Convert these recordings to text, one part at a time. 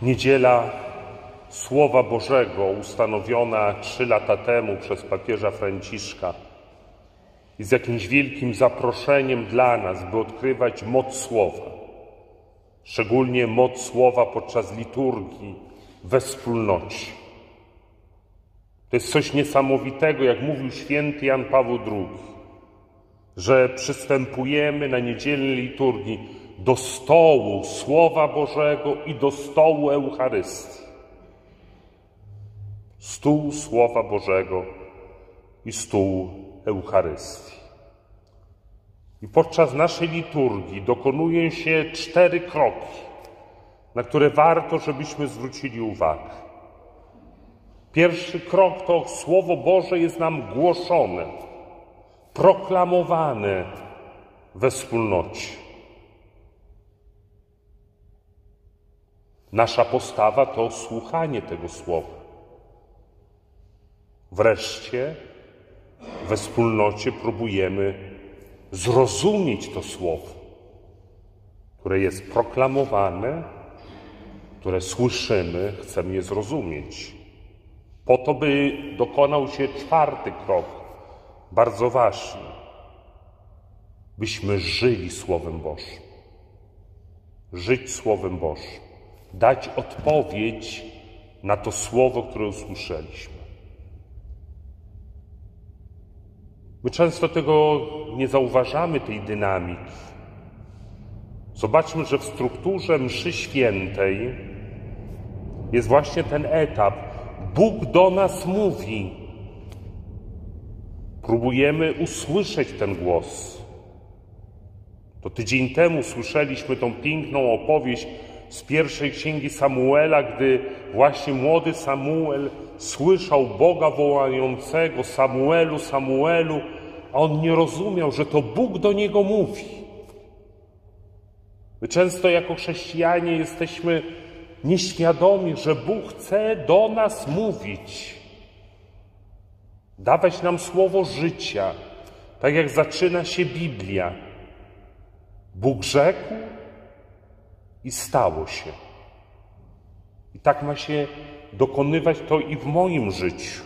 Niedziela Słowa Bożego, ustanowiona 3 lata temu przez papieża Franciszka, jest jakimś wielkim zaproszeniem dla nas, by odkrywać moc Słowa. Szczególnie moc Słowa podczas liturgii we wspólnocie. To jest coś niesamowitego, jak mówił święty Jan Paweł II, że przystępujemy na niedzielnej liturgii do stołu Słowa Bożego i do stołu Eucharystii. Stół Słowa Bożego i stół Eucharystii. I podczas naszej liturgii dokonują się 4 kroki, na które warto, żebyśmy zwrócili uwagę. Pierwszy krok to Słowo Boże jest nam głoszone, proklamowane we wspólnocie. Nasza postawa to słuchanie tego Słowa. Wreszcie we wspólnocie próbujemy zrozumieć to Słowo, które jest proklamowane, które słyszymy, chcemy je zrozumieć. Po to, by dokonał się 4. krok, bardzo ważny, byśmy żyli Słowem Bożym. Żyć Słowem Bożym. Dać odpowiedź na to Słowo, które usłyszeliśmy. My często tego nie zauważamy, tej dynamiki. Zobaczmy, że w strukturze mszy świętej jest właśnie ten etap. Bóg do nas mówi. Próbujemy usłyszeć ten głos. To tydzień temu słyszeliśmy tą piękną opowieść z pierwszej księgi Samuela, gdy właśnie młody Samuel słyszał Boga wołającego: Samuelu, Samuelu, a on nie rozumiał, że to Bóg do niego mówi. My często jako chrześcijanie jesteśmy nieświadomi, że Bóg chce do nas mówić, dawać nam słowo życia, tak jak zaczyna się Biblia. Bóg rzekł i stało się. I tak ma się dokonywać to i w moim życiu.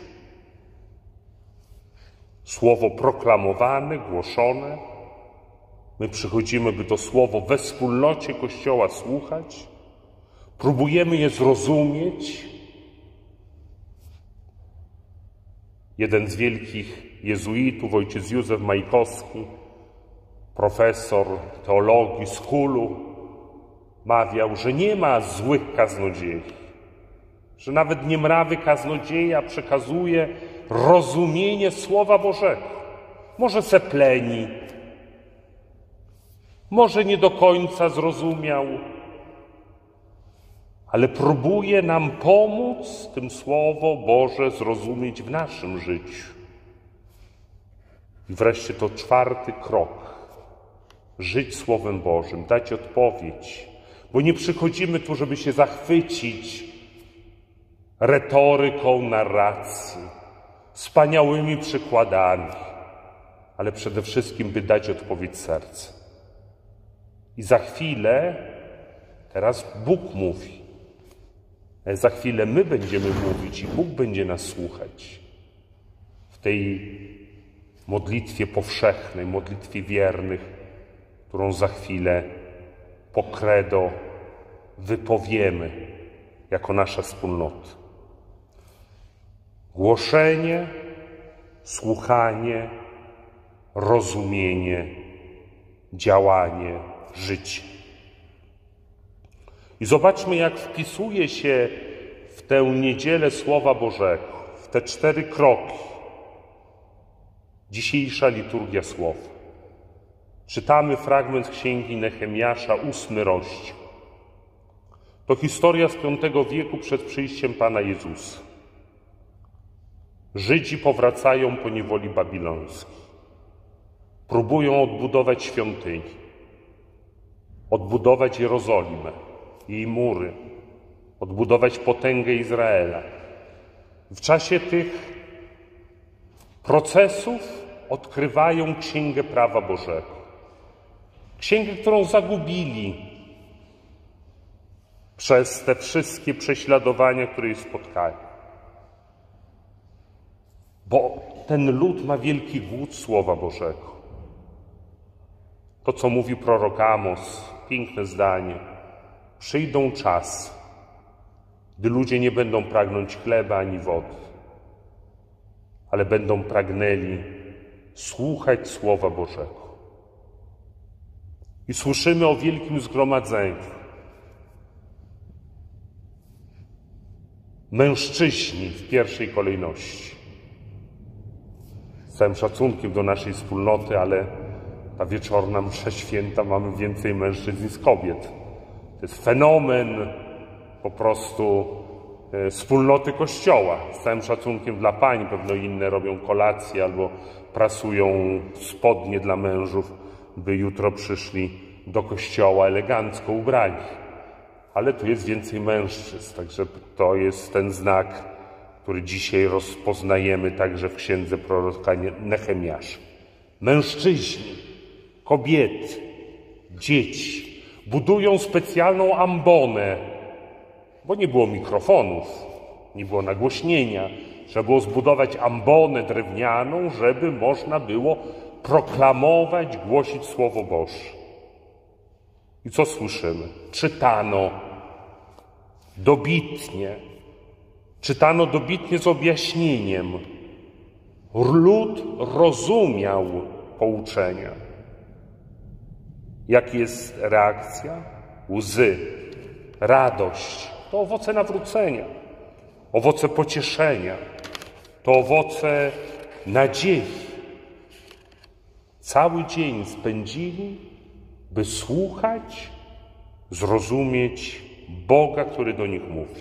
Słowo proklamowane, głoszone. My przychodzimy, by to słowo we wspólnocie Kościoła słuchać. Próbujemy je zrozumieć. Jeden z wielkich jezuitów, ojciec Józef Majkowski, profesor teologii z Kulu, mawiał, że nie ma złych kaznodziei, że nawet niemrawy kaznodzieja przekazuje rozumienie Słowa Bożego. Może se pleni, może nie do końca zrozumiał, ale próbuje nam pomóc tym Słowo Boże zrozumieć w naszym życiu. I wreszcie to 4. krok. Żyć Słowem Bożym, dać odpowiedź. Bo nie przychodzimy tu, żeby się zachwycić retoryką narracji, wspaniałymi przykładami, ale przede wszystkim, by dać odpowiedź serca. I za chwilę, teraz Bóg mówi, ale za chwilę my będziemy mówić i Bóg będzie nas słuchać. W tej modlitwie powszechnej, modlitwie wiernych, którą za chwilę po credo wypowiemy jako nasza wspólnota. Głoszenie, słuchanie, rozumienie, działanie, życie. I zobaczmy, jak wpisuje się w tę niedzielę Słowa Bożego, w te 4 kroki, dzisiejsza liturgia Słowa. Czytamy fragment księgi Nehemiasza, 8 rozdział. To historia z V wieku przed przyjściem Pana Jezusa. Żydzi powracają po niewoli babilońskiej. Próbują odbudować świątynię, odbudować Jerozolimę, jej mury, odbudować potęgę Izraela. W czasie tych procesów odkrywają Księgę Prawa Bożego. Księgę, którą zagubili. przez te wszystkie prześladowania, które ich spotkały. Bo ten lud ma wielki głód Słowa Bożego. To, co mówi prorok Amos, piękne zdanie. Przyjdą czasy, gdy ludzie nie będą pragnąć chleba ani wody, ale będą pragnęli słuchać Słowa Bożego. I słyszymy o wielkim zgromadzeniu. Mężczyźni w pierwszej kolejności. Z całym szacunkiem do naszej wspólnoty, ale ta wieczorna msza święta mamy więcej mężczyzn niż kobiet. To jest fenomen po prostu wspólnoty Kościoła. Z całym szacunkiem dla pań, pewno inne robią kolację albo prasują spodnie dla mężów, by jutro przyszli do kościoła elegancko ubrani. Ale tu jest więcej mężczyzn, także to jest ten znak, który dzisiaj rozpoznajemy także w księdze proroka Nehemiasza. Mężczyźni, kobiety, dzieci budują specjalną ambonę, bo nie było mikrofonów, nie było nagłośnienia. Trzeba było zbudować ambonę drewnianą, żeby można było proklamować, głosić Słowo Boże. I co słyszymy? Czytano dobitnie. Czytano dobitnie z objaśnieniem. Lud rozumiał pouczenia. Jaka jest reakcja? Łzy, radość. To owoce nawrócenia, owoce pocieszenia, to owoce nadziei. Cały dzień spędzili, by słuchać, zrozumieć Boga, który do nich mówi.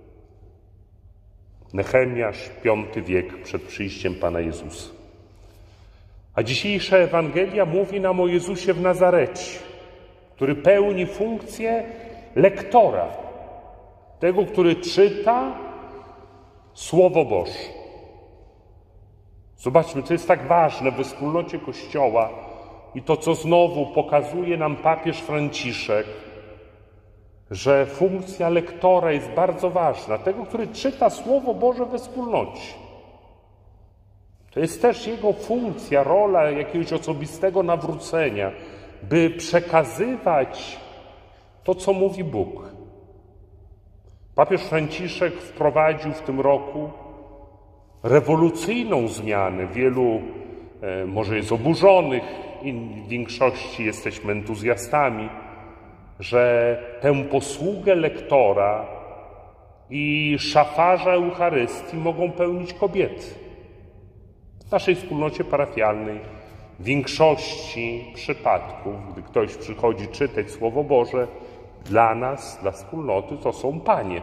Nehemiasz, V wiek przed przyjściem Pana Jezusa. A dzisiejsza Ewangelia mówi nam o Jezusie w Nazarecie, który pełni funkcję lektora, tego, który czyta Słowo Boże. Zobaczmy, co jest tak ważne we wspólnocie Kościoła i to, co znowu pokazuje nam papież Franciszek, że funkcja lektora jest bardzo ważna, tego, który czyta Słowo Boże we wspólnocie. To jest też jego funkcja, rola jakiegoś osobistego nawrócenia, by przekazywać to, co mówi Bóg. Papież Franciszek wprowadził w tym roku rewolucyjną zmianę. Wielu może jest oburzonych, w większości jesteśmy entuzjastami, że tę posługę lektora i szafarza Eucharystii mogą pełnić kobiety. W naszej wspólnocie parafialnej w większości przypadków, gdy ktoś przychodzi czytać Słowo Boże, dla nas, dla wspólnoty, to są panie.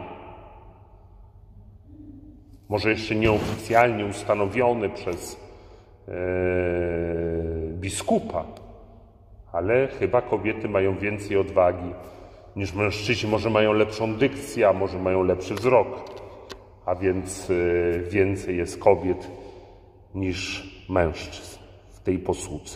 Może jeszcze nieoficjalnie ustanowione przez biskupa, ale chyba kobiety mają więcej odwagi niż mężczyźni. Może mają lepszą dykcję, a może mają lepszy wzrok, a więc więcej jest kobiet niż mężczyzn w tej posłudze.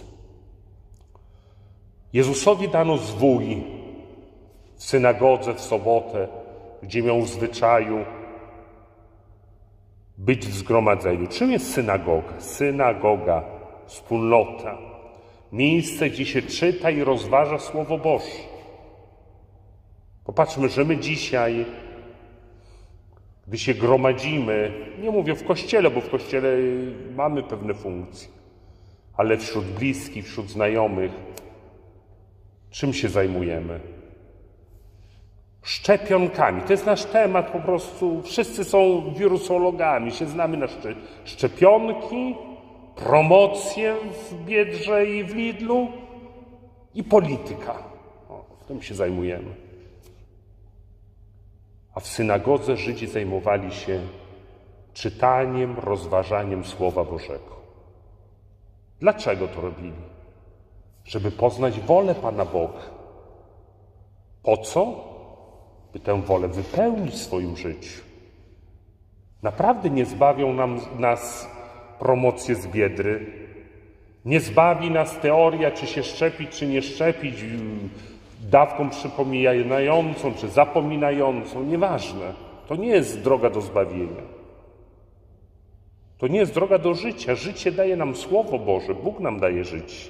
Jezusowi dano zwój w synagodze w sobotę, gdzie miał w zwyczaju być w zgromadzeniu. Czym jest synagoga? Synagoga, wspólnota, miejsce, gdzie się czyta i rozważa Słowo Boże. Popatrzmy, że my dzisiaj, gdy się gromadzimy, nie mówię w kościele, bo w kościele mamy pewne funkcje, ale wśród bliskich, wśród znajomych, czym się zajmujemy? Szczepionkami. To jest nasz temat po prostu. Wszyscy są wirusologami, się znamy na szczepionki, promocje w Biedrze i w Lidlu i polityka. Tym się zajmujemy. A w synagodze Żydzi zajmowali się czytaniem, rozważaniem Słowa Bożego. Dlaczego to robili? Żeby poznać wolę Pana Boga. Po co? By tę wolę wypełnić w swoim życiu. Naprawdę nie zbawią nas promocje z Biedry. Nie zbawi nas teoria, czy się szczepić, czy nie szczepić. dawką przypominającą czy zapominającą, nieważne. To nie jest droga do zbawienia. To nie jest droga do życia. Życie daje nam Słowo Boże. Bóg nam daje życie.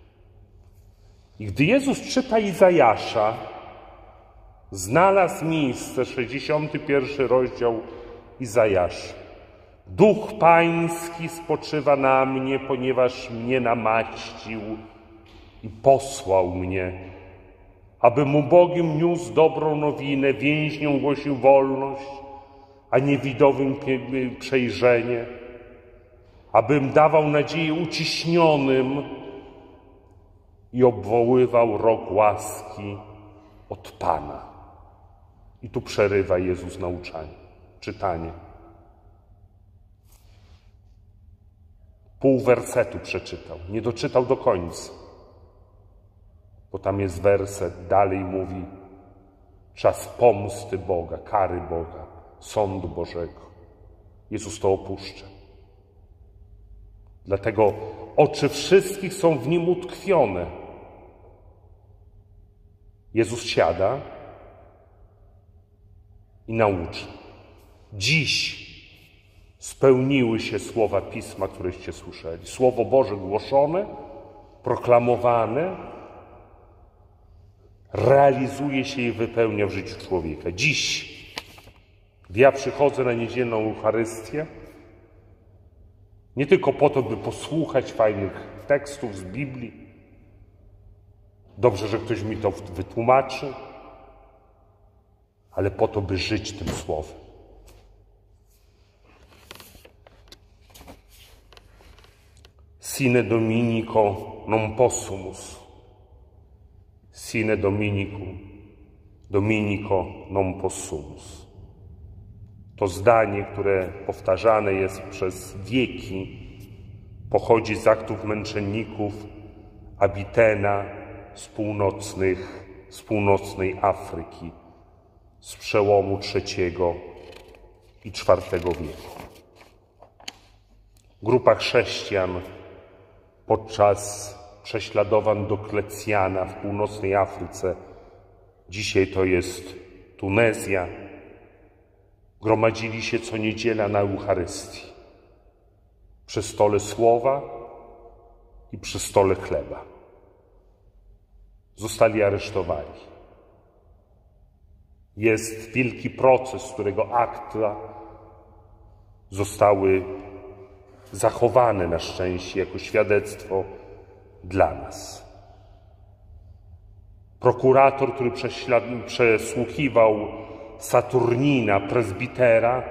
I gdy Jezus czyta Izajasza, znalazł miejsce, 61 rozdział Izajasza. Duch Pański spoczywa na mnie, ponieważ mnie namaścił i posłał mnie, abym ubogim niósł dobrą nowinę, więźniom głosił wolność, a niewidowym przejrzenie, abym dawał nadzieję uciśnionym i obwoływał rok łaski od Pana. I tu przerywa Jezus nauczanie, czytanie. Pół wersetu przeczytał, nie doczytał do końca, bo tam jest werset, dalej mówi: czas pomsty Boga, kary Boga, sądu Bożego. Jezus to opuszcza. Dlatego oczy wszystkich są w Nim utkwione. Jezus siada i naucza. Dziś spełniły się słowa Pisma, któreście słyszeli. Słowo Boże głoszone, proklamowane, realizuje się i wypełnia w życiu człowieka. Dziś, gdy ja przychodzę na niedzielną Eucharystię, nie tylko po to, by posłuchać fajnych tekstów z Biblii, dobrze, że ktoś mi to wytłumaczy, ale po to, by żyć tym Słowem. Sine Dominico non possumus. Sine Dominico non possumus. To zdanie, które powtarzane jest przez wieki, pochodzi z aktów męczenników Abitena z północnej Afryki, z przełomu III i IV wieku. Grupa chrześcijan podczas prześladowań Dioklecjana w północnej Afryce, dzisiaj to jest Tunezja, gromadzili się co niedziela na Eucharystii, przy stole słowa i przy stole chleba. Zostali aresztowani. Jest wielki proces, z którego akta zostały zachowane na szczęście jako świadectwo dla nas. Prokurator, który przesłuchiwał Saturnina, prezbitera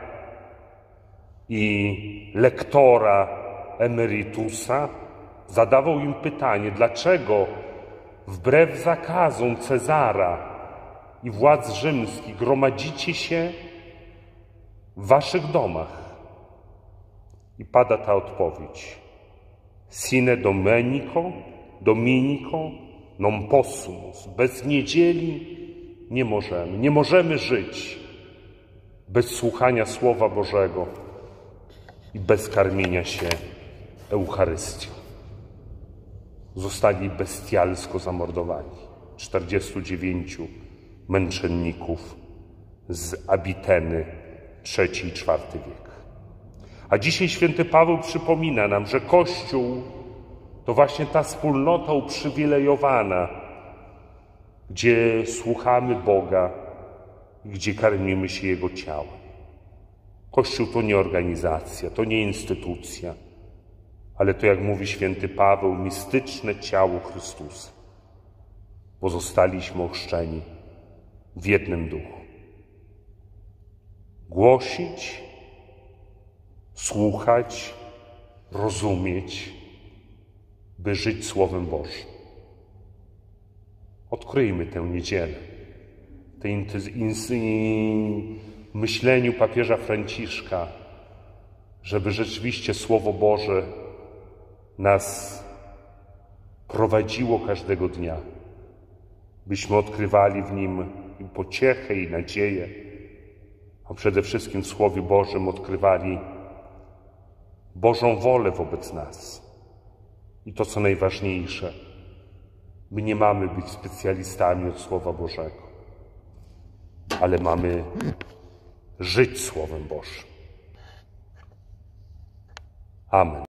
i lektora emeritusa, zadawał im pytanie, dlaczego wbrew zakazom Cezara i władz rzymskich gromadzicie się w waszych domach. I pada ta odpowiedź. Sine Dominico non possumus. Bez niedzieli nie możemy żyć bez słuchania Słowa Bożego i bez karmienia się Eucharystią. Zostali bestialsko zamordowani. 49 męczenników z Abiteny, III i IV wiek. A dzisiaj święty Paweł przypomina nam, że Kościół to właśnie ta wspólnota uprzywilejowana, gdzie słuchamy Boga, gdzie karmimy się Jego ciałem. Kościół to nie organizacja, to nie instytucja, ale to, jak mówi święty Paweł, mistyczne ciało Chrystusa, bo zostaliśmy ochrzczeni w jednym duchu. Głosić, słuchać, rozumieć, by żyć Słowem Bożym. Odkryjmy tę niedzielę, w tej myśleniu papieża Franciszka, żeby rzeczywiście Słowo Boże nas prowadziło każdego dnia, byśmy odkrywali w nim i pociechę, i nadzieję, a przede wszystkim w Słowie Bożym odkrywali Bożą wolę wobec nas. I to, co najważniejsze, My nie mamy być specjalistami od Słowa Bożego, ale mamy żyć Słowem Bożym. Amen.